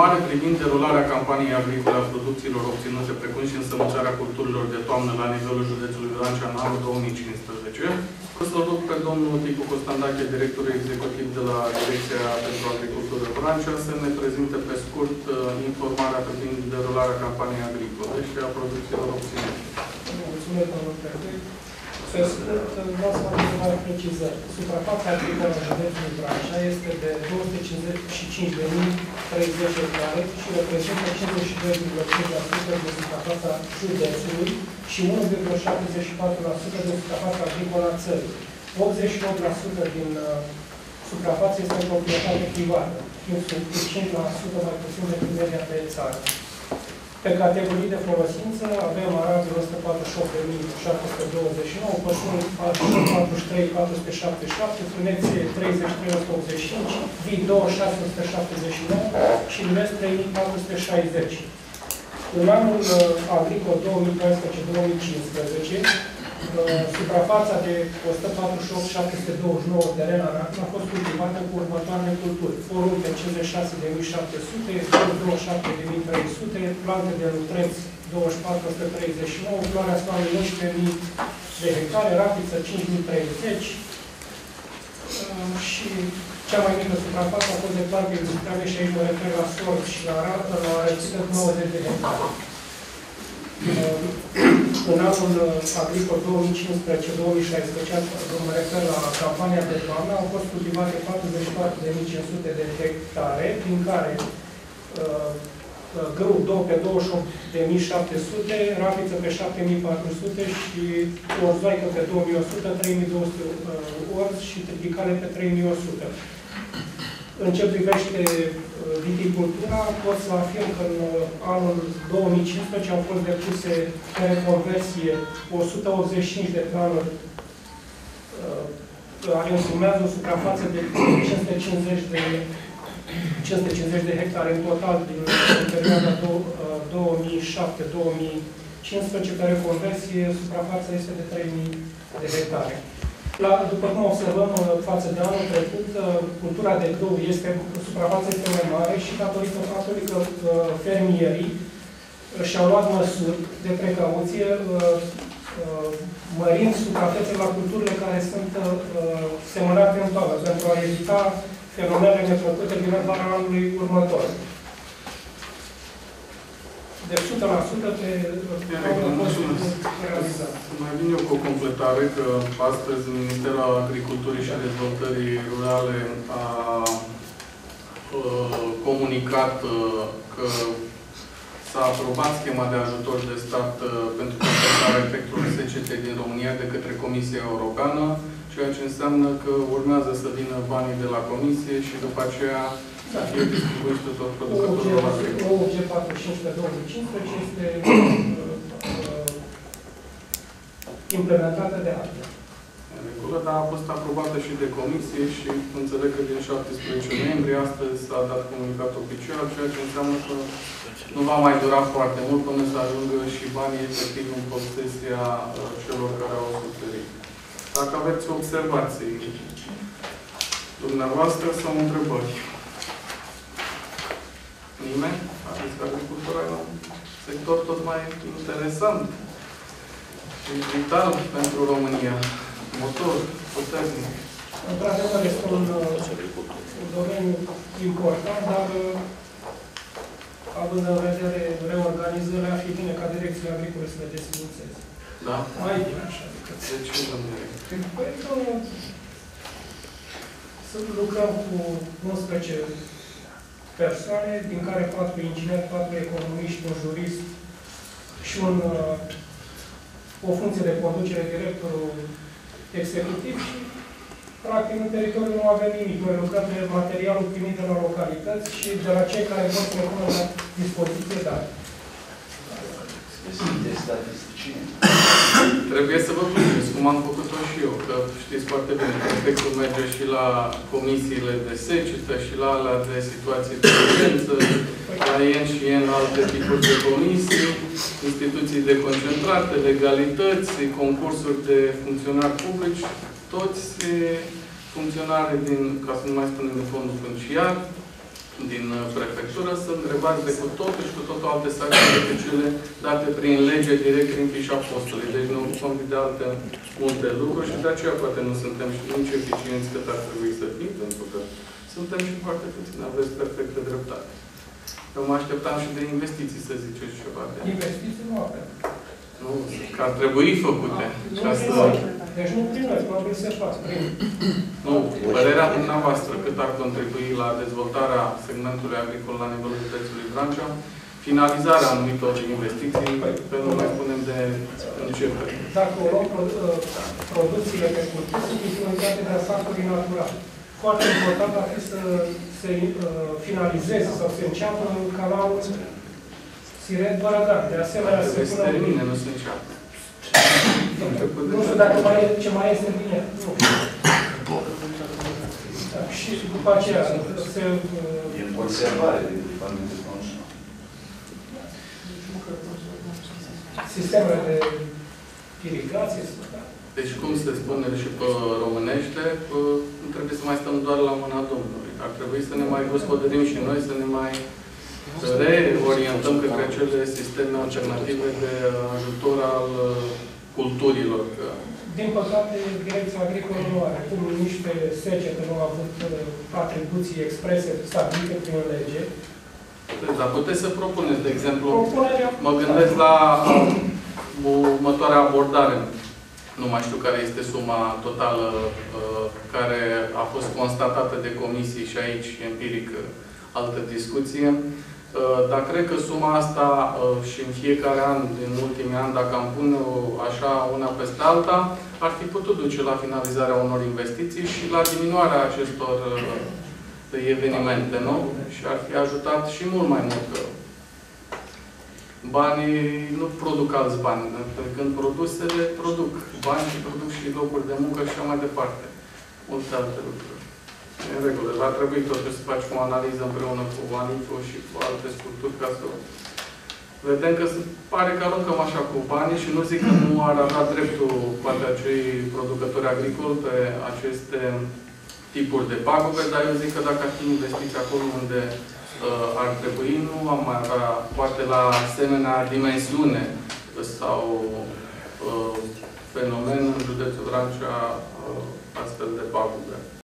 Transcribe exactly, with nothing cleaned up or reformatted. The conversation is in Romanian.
informare privind derularea campaniei agricole a producțiilor obținute, precum și însămânțarea culturilor de toamnă la nivelul județului Vrancea în anul două mii cincisprezece. O să-l rog pe domnul Ticu Costandache, director executiv de la Direcția pentru Agricultură Vrancea, să ne prezinte pe scurt informarea privind derularea campaniei agricole și a producțiilor obținute. Mulțumesc, domnul prefect. Pe scurt, vreau să fac câteva precizări. Suprafața agricolă a județului Vrancea este de două sute cincizeci și cinci de mii treizeci hectare și reprezintă cincizeci și doi virgulă cinci la sută de suprafața județului și unu virgulă șaptezeci și patru la sută de suprafața agricolă a țării. optzeci și opt la sută din uh, suprafață este în proprietate privată, fiind sub cinci la sută mai puțin decât media pe țară. Pe categorii de folosință avem Arabil o sută patruzeci și opt de mii șapte sute douăzeci și nouă, pășuni patruzeci și trei mii patru sute șaptezeci și șapte, Frânețe treizeci și trei mii o sută optzeci și cinci, Vii douăzeci și șase mii o sută șaptezeci și nouă și Invest trei mii patru sute șaizeci. În anul uh, agricol două mii paisprezece două mii cincisprezece, uh, suprafața de o sută patruzeci și opt mii șapte sute douăzeci și nouă de teren arabil a fost cultivată cu următoarele culturi: porumbe cincizeci și șase de mii șapte sute, douăzeci și șapte de mii trei sute, plante de nutreți douăzeci și patru mii o sută treizeci și nouă, floarea soarelui unsprezece mii de hectare, rapiță cinci mii treizeci uh, și cea mai mică suprafață a fost de plante industriale și aici mă refer la sorb și la rată, la rețită nouăzeci de hectare. În anul agricol două mii cincisprezece două mii șaisprezece, mă refer la campania de toamnă, au fost cultivate patruzeci și patru de mii cinci sute de hectare, din care uh, grâu pe douăzeci și opt de mii șapte sute, rapiță pe șapte mii patru sute și orzoică pe două mii o sută, trei mii două sute uh, orzi și tripicale pe trei mii o sută. În ce privește viticultura, pot să afirm că în anul două mii cincisprezece au fost depuse pe reconversie o sută optzeci și cinci de planuri care însumează o suprafață de cinci sute cincizeci de hectare în total din perioada două mii șapte două mii cincisprezece. Pe reconversie, suprafața este de trei mii de hectare. La, după cum observăm față de anul trecut, cultura de grâu este, suprafața este mai mare și datorită faptului că uh, fermierii și-au luat măsuri de precauție, uh, uh, mărind suprafețele la culturile care sunt uh, semănate în toamnă, pentru a evita fenomenele neplăcute din vara anului următor. De o sută la sută pe realizat. Mai vin eu cu o completare că astăzi Ministerul Agriculturii și Dezvoltării Rurale a uh, comunicat uh, că s-a aprobat schema de ajutor de stat uh, pentru compensarea efectului secetei din România de către Comisia Europeană, ceea ce înseamnă că urmează să vină banii de la Comisie și după aceea să fie distribuiți tuturor producătorilor agricoli. O G patruzeci și cinci pe două mii cincisprezece este implementată de altfel. În regulă, dar a fost aprobată și de Comisie și înțeleg că din șaptesprezece noiembrie astăzi s-a dat comunicat oficial, ceea ce înseamnă că nu va mai dura foarte mult până să ajungă și banii efectiv în posesia celor care au suferit. Dacă aveți observații dumneavoastră sau întrebări. Nimeni? Aveți că agricultura e un sector tot mai interesant și vital pentru România. Motor, puternic. Într-adevăr, este un, un domeniu important, dar având în vedere reorganizările, ar fi bine ca Direcția Agricolă să le desfințeze. Da? Mai bine așa. De ce, domnule? Păi, să lucrăm cu unsprezece persoane, din care patru ingineri, patru economiști, un jurist și un, o funcție de conducere, directorul executiv și, practic, în teritoriu nu avem nimic. Noi lucrăm pe materialul primit de la localități și de la cei care vor să ne pună la dispoziție date. Trebuie să vă plângeți, cum am făcut-o și eu, că știți foarte bine, prefectul merge și la comisiile de secetă și la alea de situații de urgență, la E N și E N alte tipuri de comisii, instituții de concentrate, legalități, concursuri de funcționari publici, toți funcționari din, ca să nu mai spunem, de fondul funciar, din prefectură sunt grevați de cu totul și cu totul alte sarcini decât cele date prin lege, direct prin fișa postului. Deci ne ocupăm de alte multe lucruri și de aceea poate nu suntem și nici eficienți cât ar trebui să fim, pentru că suntem și foarte puțini. Aveți perfectă dreptate. Eu mă așteptam și de investiții, să ziceți ceva. De... Investiții nu avem. Nu, că ar trebui făcute. Nu ca prin să... noi. Deci nu prin noi, probabil să faci prin. Nu, părerea dumneavoastră cât ar contribui la dezvoltarea segmentului agricol la nivelul județului Vrancea, finalizarea anumitor investiții, pe nu mai punem de începere. Dacă o luăm producțiile pe culturi, sunt influențate de factorii naturali. Foarte important ar fi să se finalizeze sau să înceapă canalul Siret-Bărăgan. De asemenea, se Trebuie să pună... termine, nu se înceapă. Nu știu dacă mai e, ce mai este bine. Nu. Da, și după aceea se... E în conservare de echipamente de sistemele de irigație. Deci, cum se spune și pe românește, nu trebuie să mai stăm doar la mâna Domnului. Ar trebui să ne mai gospodărim și noi, să ne mai reorientăm către acele sisteme alternative de ajutor al culturilor. Din păcate, Direcția Agricolă nu are cum niște secete nu au avut atribuții exprese stabilite prin lege. Dar puteți să propuneți, de exemplu, Propunerea... mă gândesc la următoarea abordare. Nu mai știu care este suma totală uh, care a fost constatată de comisii și aici, empiric, altă discuție. Uh, dar cred că suma asta uh, și în fiecare an, din ultimii ani, dacă am pune așa una peste alta, ar fi putut duce la finalizarea unor investiții și la diminuarea acestor uh, evenimente, nu? Și ar fi ajutat și mult mai mult. Banii nu produc alți bani. Când produsele produc bani și produc și locuri de muncă și așa mai departe. Multe alte lucruri. În regulă. Va trebui totuși să facem o analiză împreună cu ANIFO și cu alte structuri ca să vedem că se pare că aruncăm așa cu banii și nu zic că nu ar avea dreptul poate acei producători agricoli pe aceste tipuri de pagube, dar eu zic că dacă ar fi investiți acolo unde uh, ar trebui, nu am mai avea, poate la asemenea dimensiune sau uh, fenomen în județul Vrancea uh, astfel de pagube.